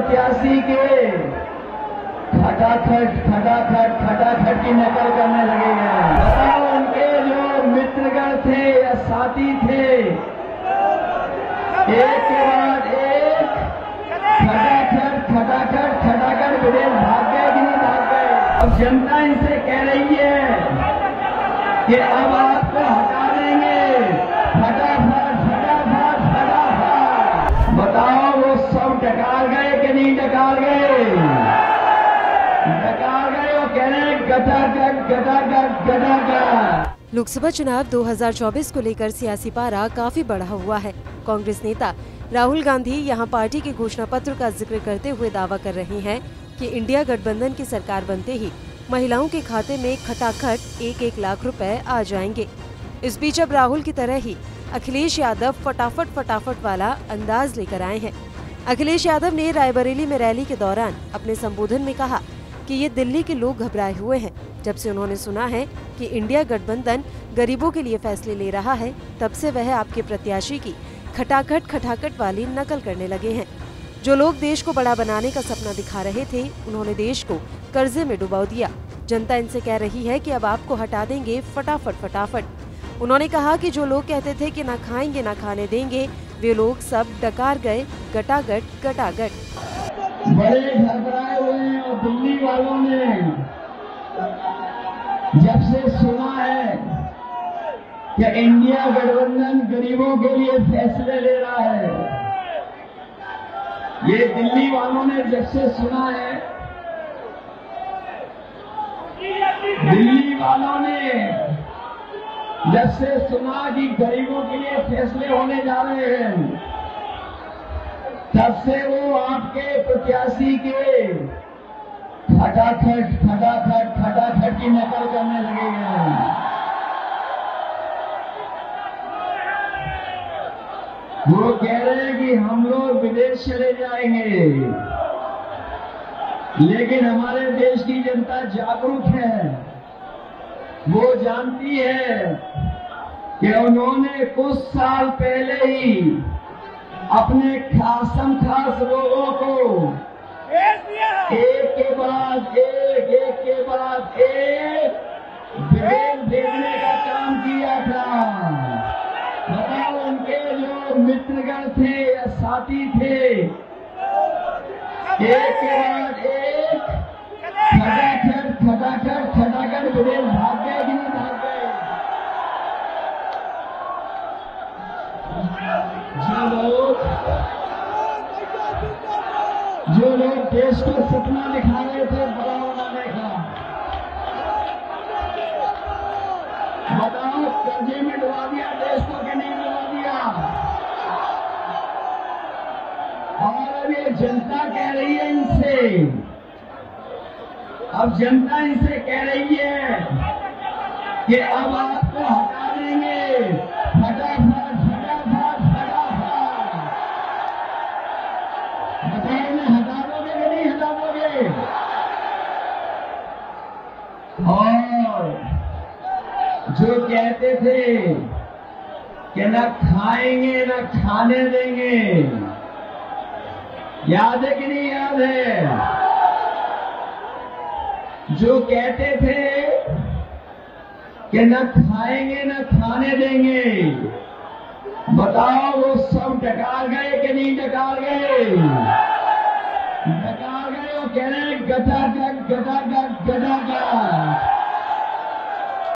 प्रत्याशी के खटाखट की नकल करने लगे हैं। बताओ, उनके जो मित्रगण थे या साथी थे, एक के बाद एक खटाखट विदेश भाग गए कि नहीं भाग गए। अब जनता इनसे कह रही है कि अब आपको हटा देंगे, फटाफट। बताओ, वो सब डकार गए कि नहीं डकार गए? डकार गए। वो कह रहे हैं गटागट। लोकसभा चुनाव 2024 को लेकर सियासी पारा काफी बढ़ा हुआ है। कांग्रेस नेता राहुल गांधी यहां पार्टी के घोषणा पत्र का जिक्र करते हुए दावा कर रहे हैं कि इंडिया गठबंधन की सरकार बनते ही महिलाओं के खाते में खटाखट 1-1 लाख रुपए आ जाएंगे। इस बीच अब राहुल की तरह ही अखिलेश यादव फटाफट वाला अंदाज लेकर आए हैं। अखिलेश यादव ने रायबरेली में रैली के दौरान अपने संबोधन में कहा कि ये दिल्ली के लोग घबराए हुए हैं। जब से उन्होंने सुना है कि इंडिया गठबंधन गरीबों के लिए फैसले ले रहा है, तब से वह आपके प्रत्याशी की खटाखट वाली नकल करने लगे हैं। जो लोग देश को बड़ा बनाने का सपना दिखा रहे थे, उन्होंने देश को कर्जे में डुबा दिया। जनता इनसे कह रही है कि अब आपको हटा देंगे फटाफट। उन्होंने कहा कि जो लोग कहते थे कि ना खाएंगे ना खाने देंगे, वे लोग सब डकार गए, गटागट। बड़े घबराए हुए हैं। और दिल्ली वालों ने जब से सुना है कि इंडिया गठबंधन गरीबों के लिए फैसले ले रहा है, ये दिल्ली वालों ने जब से सुना है, दिल्ली वालों ने जब से सुना कि गरीबों के लिए फैसले होने जा रहे हैं, तब से वो आपके प्रत्याशी के खटाखट की नकल करने लगे हैं। वो कह रहे हैं कि हम लोग विदेश चले जाएंगे, लेकिन हमारे देश की जनता जागरूक है। वो जानती है कि उन्होंने कुछ साल पहले ही अपने खास लोगों को एक के बाद एक विदेश भेजने का काम किया था। बताओ, उनके जो मित्रगण थे या साथी थे, एक के बाद एक खटाखट विदेश भाग गए कि नहीं भाग गए। जो लोग देश को सपना दिखा रहे थे, बड़ा बनाने का, बताओ, कर्जे में डुबा दिया देश को कि नहीं डुबा दिया। और अब ये जनता कह रही है इनसे, अब जनता इनसे कह रही है कि अब आपको हटा देंगे फटाफट। बताइए, हटा दोगे कि नहीं हटा दोगे? और जो कहते थे कि न खाएंगे न खाने देंगे, याद है कि नहीं याद है? जो कहते थे कि न खाएंगे न खाने देंगे, बताओ, वो सब डकार गए कि नहीं डकार गए? डकार गए। वो कह रहे हैं गटागट।